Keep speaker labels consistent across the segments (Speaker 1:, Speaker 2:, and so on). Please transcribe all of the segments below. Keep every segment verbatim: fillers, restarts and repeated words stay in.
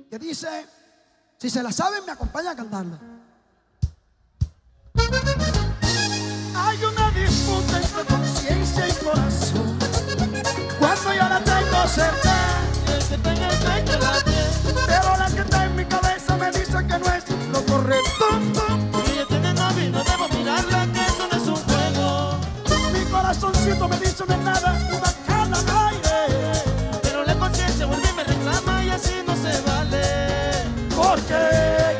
Speaker 1: que dice, si se la saben me acompaña a cantarla. Hay una disputa entre conciencia y corazón, cuando yo la tengo cerca,
Speaker 2: el que está en el pecho la tiene,
Speaker 1: pero la que está en mi cabeza me dice que no es lo correcto.
Speaker 2: y ella tiene novio y no debo mirarla, que eso no es un juego.
Speaker 1: Mi corazoncito me dice no es nada, una cana al aire,
Speaker 2: Pero la conciencia vuelve y me reclama y así no se vale.
Speaker 1: porque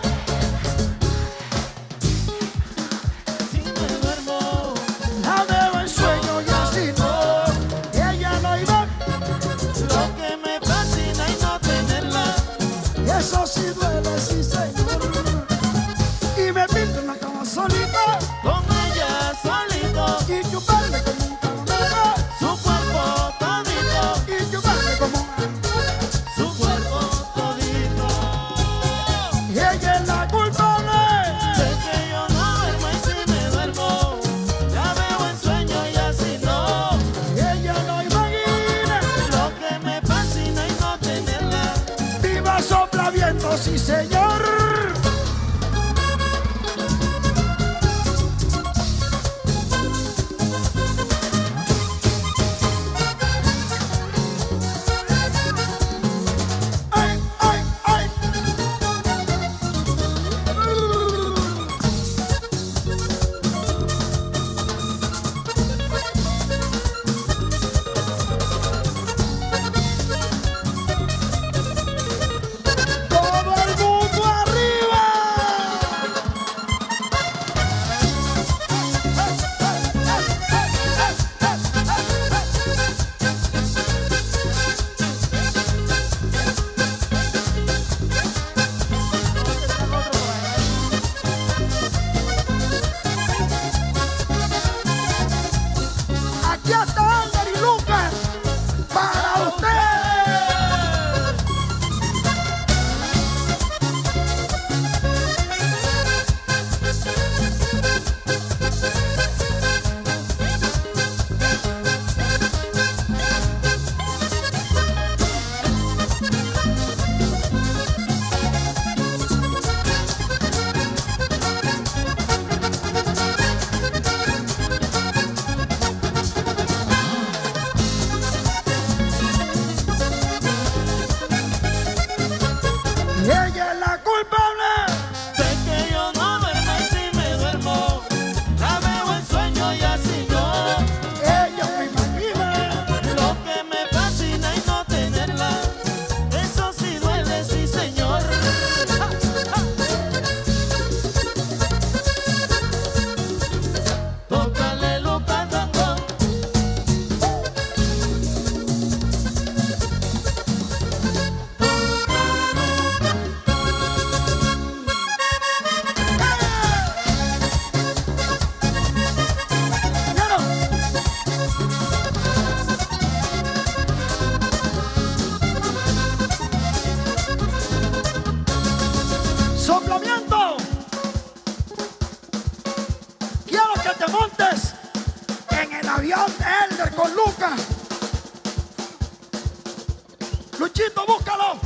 Speaker 2: Si me duermo,
Speaker 1: la veo en sueño y así no, ella no iba,
Speaker 2: lo que me fascina y no tenerla,
Speaker 1: eso sí duele, sí señor. Y me pinto en la cama solita
Speaker 2: con ella solito,
Speaker 1: y chuparle como un caramelo,
Speaker 2: su cuerpo todito,
Speaker 1: y chuparle como un...
Speaker 2: su cuerpo todito.
Speaker 1: Y ella es la culpable.
Speaker 2: Sé que yo no duermo y si me duermo, la veo en sueño y así no.
Speaker 1: Y ella no imagina.
Speaker 2: Lo que me fascina y no tenerla,
Speaker 1: Viva sopla viento, sí señor. Ay, ay, ay. Todo el mundo arriba. Aquí está Ander y Lucas para ustedes. Y ella es la culpable.
Speaker 2: sé que yo no duermo y si me duermo, la veo en sueño y así no.
Speaker 1: Ella me imagina.
Speaker 2: Lo que me fascina y no tenerla, eso sí duele, sí señor. Tócale Lucas Dangón,
Speaker 1: Claro. Soplamiento. Quiero que te montes en el avión de Elder con Lucas. Luchito, búscalo.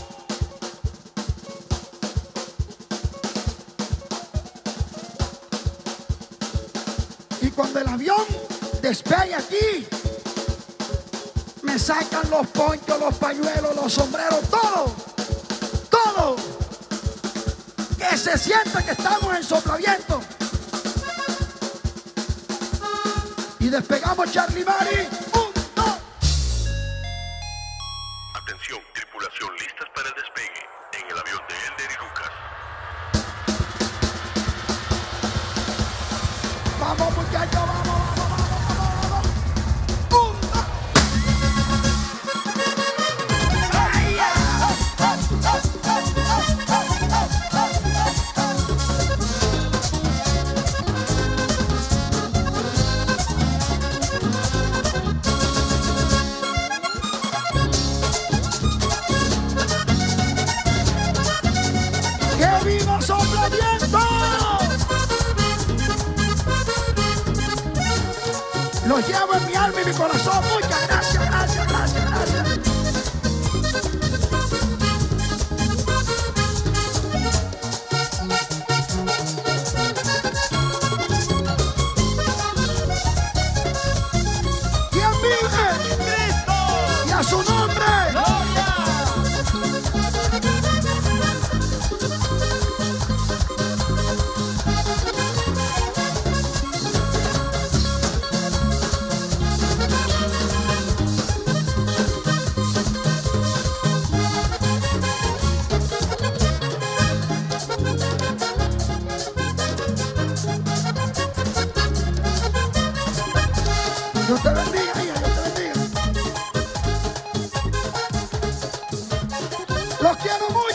Speaker 1: Y cuando el avión despegue aquí, me sacan los ponchos, los pañuelos, los sombreros, todo, todo. Que se siente que estamos en soplaviento. Y despegamos Charlie Mari. Un, dos.
Speaker 3: Atención, tripulación, listas para el despegue en el avión de Elder y Lucas.
Speaker 1: Vamos, muchachos, vamos, vamos, vamos, vamos, vamos. Un, dos. Ay, ya. ¡Que viva Soplaviento! Los llevo en mi alma y mi corazón. Muchas gracias, gracias, gracias, gracias. Los quiero mucho.